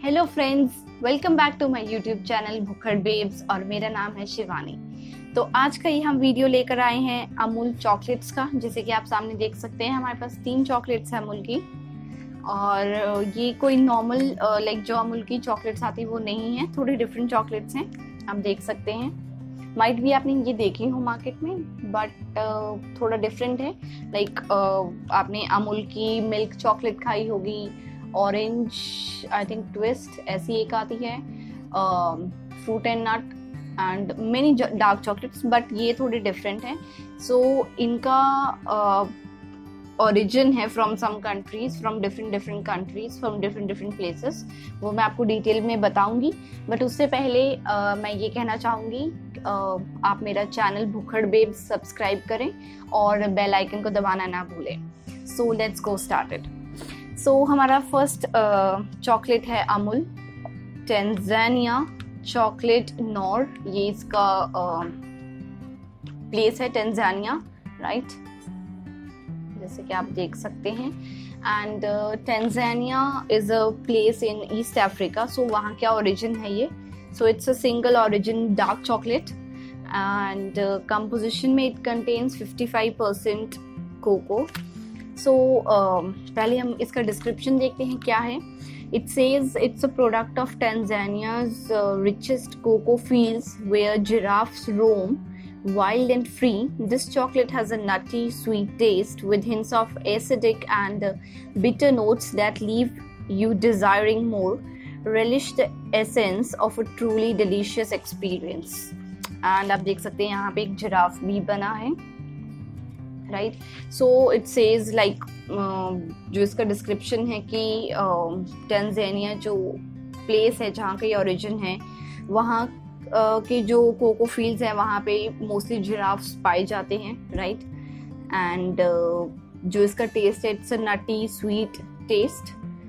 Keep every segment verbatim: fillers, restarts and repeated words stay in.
Hello friends, welcome back to my YouTube channel Bhukkhad babes और मेरा नाम है शिवानी। तो आज का ये हम वीडियो लेकर आए हैं अमूल चॉकलेट्स का। जैसे कि आप सामने देख सकते हैं, हमारे पास तीन चॉकलेट्स हैं अमूल की, और ये कोई नॉर्मल लाइक जो अमूल की चॉकलेट्स आती है वो नहीं है, थोड़ी डिफरेंट चॉकलेट्स हैं। आप देख सकते हैं, माइट भी आपने ये देखी हो मार्केट में, बट uh, थोड़ा डिफरेंट है। लाइक uh, आपने अमूल की मिल्क चॉकलेट खाई होगी, ऑरेंज आई थिंक ट्विस्ट ऐसी एक आती है, fruit and nut and many dark chocolates, but ये थोड़ी डिफरेंट है। सो so, इनका ओरिजिन uh, है from some countries, from different different countries, from different different places. वो मैं आपको डिटेल में बताऊंगी, बट उससे पहले uh, मैं ये कहना चाहूँगी uh, आप मेरा चैनल भुक्खड़ बेब्स सब्सक्राइब करें और बेल आइकन को दबाना ना भूलें। So let's go started. So so, हमारा फर्स्ट चॉकलेट है अमूल टेंजानिया चॉकलेट नॉर। ये इसका प्लेस uh, है टेंजानिया, राइट, जैसे कि आप देख सकते हैं। And Tanzania is a place in East Africa. So वहाँ क्या ओरिजिन है ये? So it's a single origin dark chocolate and composition में it contains fifty five percent cocoa. So so, uh, पहले हम इसका डिस्क्रिप्शन देखते हैं क्या है। It says it's a product of Tanzania's richest cocoa fields where giraffes roam wild and free. This chocolate has a nutty sweet taste with hints of acidic and uh, bitter notes that leave you desiring more. Relish the essence of a truly delicious experience. And आप देख सकते हैं यहाँ पे एक giraffe भी बना है, right. So it says like जो इसका डिस्क्रिप्शन है कि टेंजानिया uh, जो प्लेस है जहाँ का ये ओरिजिन है, वहाँ uh, के जो कोको फील्ड्स हैं वहाँ पे मोस्टली जिराफ्स पाए जाते हैं, राइट। एंड uh, जो इसका टेस्ट है it's a nutty sweet taste.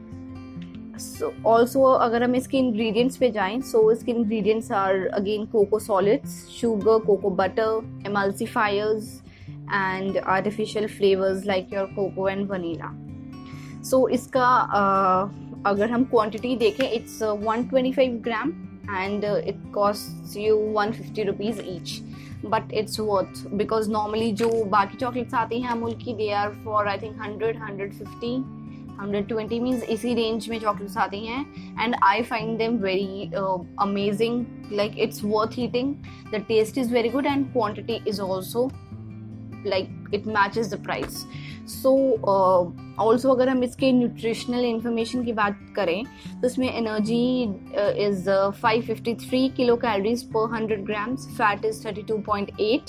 So also अगर हम इसके इंग्रेडिएंट्स पे जाएं, सो so इसके ingredients are again cocoa solids, sugar, cocoa butter, emulsifiers and artificial flavors like your cocoa and vanilla. So इसका uh, अगर हम क्वांटिटी देखें, it's uh, one twenty-five gram and uh, it costs you one fifty rupees each, but it's worth because normally जो बाकी chocolates आती हैं अमूल की, they are for I think one hundred, one fifty, one twenty means इसी range में chocolates आती हैं, and I find them very uh, amazing, like it's worth eating. The taste is very good and quantity is also like it matches the price. So uh, also अगर हम इसके nutritional information की बात करें तो इसमें energy is five fifty-three kilo calories per one hundred grams, fat is thirty-two point eight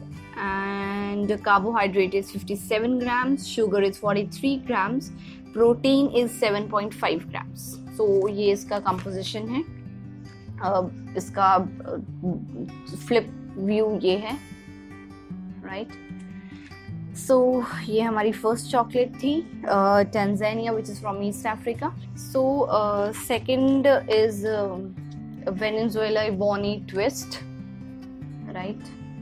and carbohydrate is fifty-seven grams, sugar is forty-three grams, protein is seven point five grams. so ये इसका composition है। uh, इसका flip uh, view ये है, right. सो ये हमारी first chocolate थी Tanzania which is from East Africa. So second is Venezuela ebony twist, right,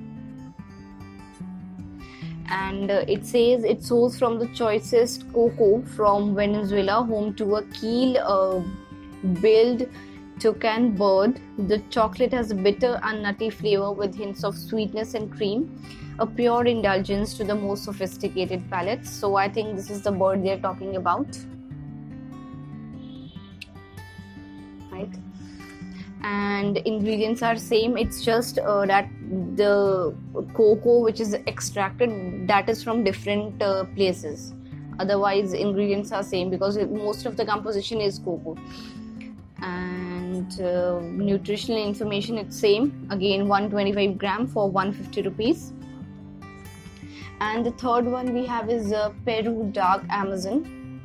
and uh, it says it sourced from the choicest cocoa from Venezuela, home to a keel uh, billed toucan bird. The chocolate has a bitter and nutty flavor with hints of sweetness and cream, a pure indulgence to the most sophisticated palates. So I think this is the bird they are talking about, right? And ingredients are same. It's just uh, that the cocoa which is extracted, that is from different uh, places. Otherwise ingredients are same because it, most of the composition is cocoa. And uh, nutritional information it's same, again one twenty-five gram for one fifty rupees. And the third one we have is uh, Peru Dark Amazon.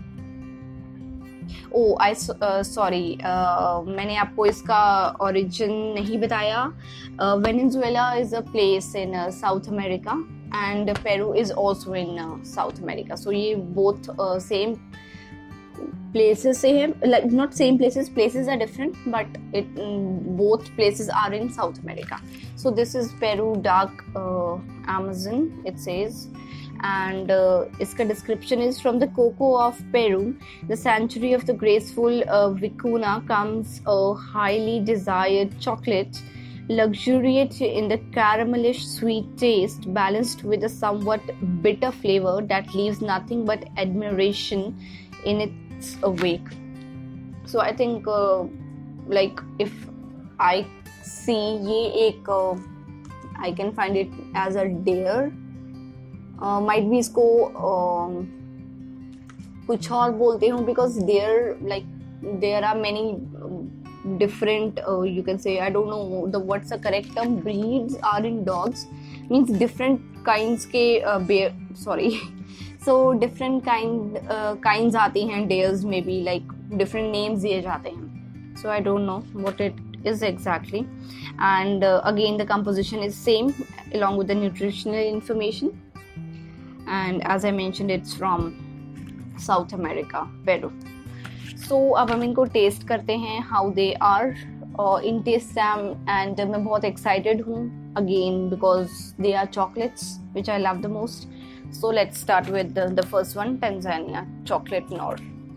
Oh, I uh, sorry, uh, मैंने आपको इसका origin नहीं बताया। uh, Venezuela is a place in uh, South America and Peru is also in uh, South America. So ये both uh, same places से है, like not same places, places are different, but it mm, both places are in South America. So this is Peru Dark uh, Amazon, it says, and uh, इसका description is from the cocoa of Peru, the sanctuary of the graceful uh, vicuna, comes a highly desired chocolate, luxuriate in the caramelish sweet taste, balanced with a somewhat bitter flavor that leaves nothing but admiration in its wake. So I think uh, like if I see ये एक uh, I can find it as a dare, uh, might be इसको uh, कुछ और बोलते हूँ, because there like there are many different uh, you can say, I don't know the what's the correct term, breeds are in dogs, means different kinds के uh, bear sorry so different kind uh, kinds आती हैं dares, maybe like different names दिए जाते हैं. So I don't know what it is exactly, and uh, again the composition is same along with the nutritional information, and as I mentioned it's from South America, Peru. So अब हम इनको test करते हैं how they are uh, in taste sam, and uh, मैं बहुत excited हूँ again because they are chocolates which I love the most. So let's start with the, the first one, Tanzania chocolate Knorr.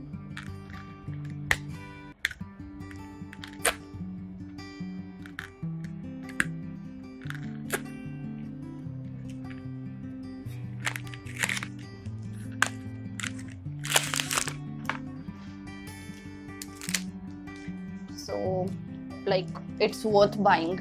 So like it's worth buying.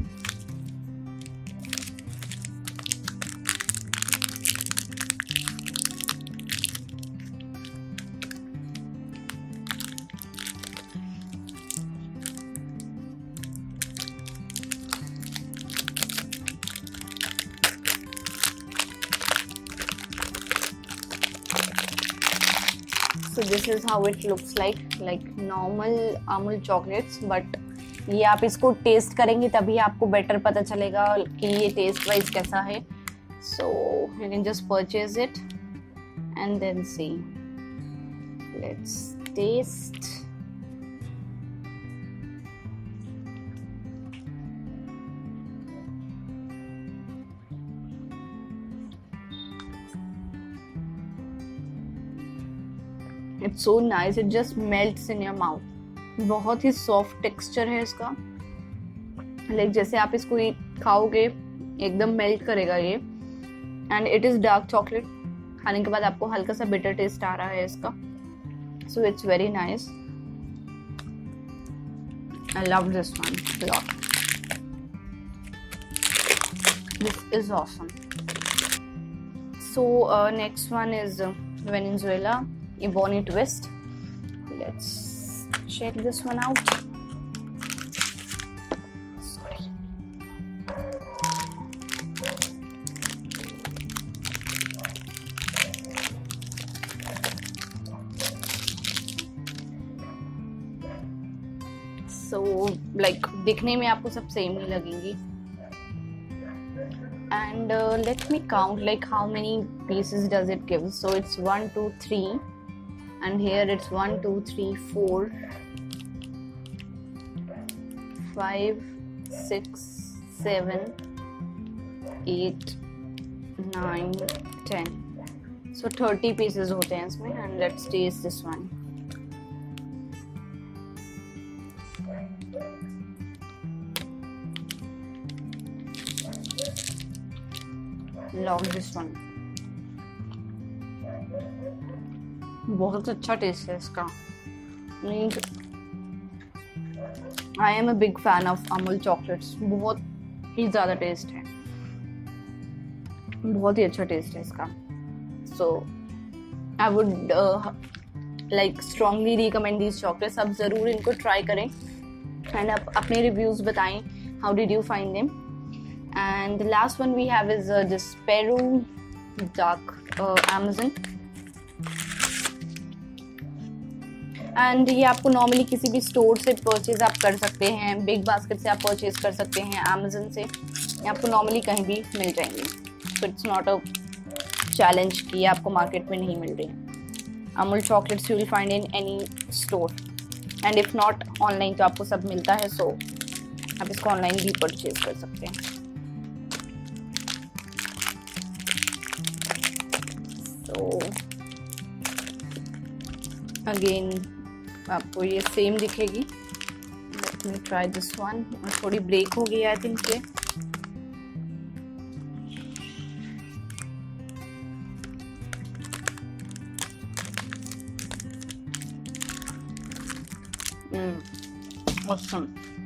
So this is how it looks like, like normal Amul chocolates, but ये आप इसको test करेंगे तभी आपको better पता चलेगा कि ये टेस्ट वाइज कैसा है. So you can just purchase it and then see. Let's taste. It's so nice, it just melts in your mouth. बहुत ही सॉफ्ट टेक्सचर है इसका, लाइक जैसे आप इसको खाओगे एकदम मेल्ट करेगा ये. And it is dark chocolate, खाने के बाद आपको हल्का सा बिटर टेस्ट आ रहा है इसका. So it's very nice, I love this one lot. This is awesome. So next one is Venezuela Ebony Twist. Let's check this one out. Sorry. So like दिखने में आपको सब सेम ही लगेंगी. And uh, let me count like how many pieces does it give. So it's one, two, three. And here it's one, two, three, four, five, six, seven, eight, nine, ten. So thirty pieces होते हैं इसमें. And let's taste this one. Love this one. बहुत अच्छा taste है इसका. Means I am a big fan of Amul chocolates. बहुत ही ज़्यादा टेस्ट है, बहुत ही अच्छा टेस्ट है इसका. So I would like strongly recommend these chocolates. आप ज़रूर इनको ट्राई करें एंड आप अपने रिव्यूज़ बताएं. How did you find them? And the last one we have is this Peru dark Amazon. And ये आपको नॉर्मली किसी भी स्टोर से परचेज आप कर सकते हैं. बिग बास्केट से आप परचेज कर सकते हैं, अमेजन से. ये आपको नॉर्मली कहीं भी मिल जाएंगे. So it's not a challenge कि आपको मार्केट में नहीं मिल रही हैं. Amul chocolates you will find in any store, and if not online तो आपको सब मिलता है. सो so, आप इसको ऑनलाइन भी परचेज कर सकते हैं. सो अगेन आपको ये सेम दिखेगी। Let me try this one. थोड़ी ब्रेक हो गई आई थिंक ये। Mm, awesome.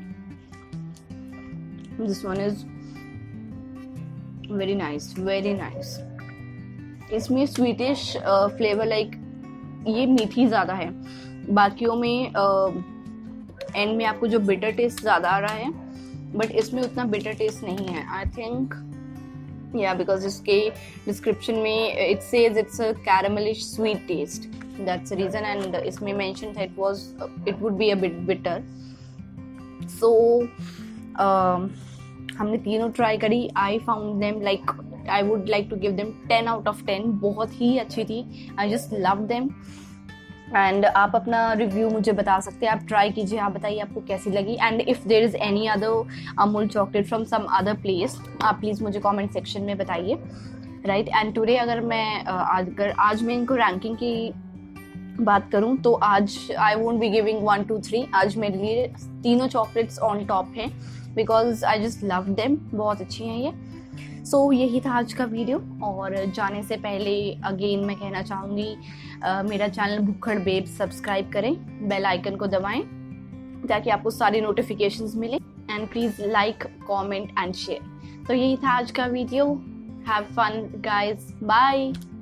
This one is very nice, very nice. इसमें स्वीटिश फ्लेवर लाइक ये मीठी ज़्यादा है, बाकियों में एंड uh, में आपको जो बिटर टेस्ट ज़्यादा आ रहा है, बट इसमें उतना बिटर टेस्ट नहीं है आई थिंक। या बिकॉज इसके डिस्क्रिप्शन में it says it's a caramelish sweet taste, that's the reason. And इसमें मेंशन था it was it would be a bit bitter. So हमने तीनों ट्राई करी। I found them like I would like to give them ten out of ten. बहुत ही अच्छी थी, I just love them. And आप अपना रिव्यू मुझे बता सकते हैं, आप ट्राई कीजिए, आप बताइए आपको कैसी लगी। And if there is any other Amul chocolate from some other place, आप प्लीज़ मुझे कमेंट सेक्शन में बताइए, राइट। एंड टुडे अगर मैं आज अगर आज मैं इनको रैंकिंग की बात करूं तो आज I won't be giving one two three. आज मेरे लिए तीनों चॉकलेट्स ऑन टॉप हैं because I just love them. बहुत अच्छी हैं ये। सो so, यही था आज का वीडियो। और जाने से पहले अगेन मैं कहना चाहूँगी uh, मेरा चैनल भुक्खड़ बेब सब्सक्राइब करें, बेल आइकन को दबाएं ताकि आपको सारी नोटिफिकेशंस मिले। And please like comment and share. तो यही था आज का video. Have fun guys, bye.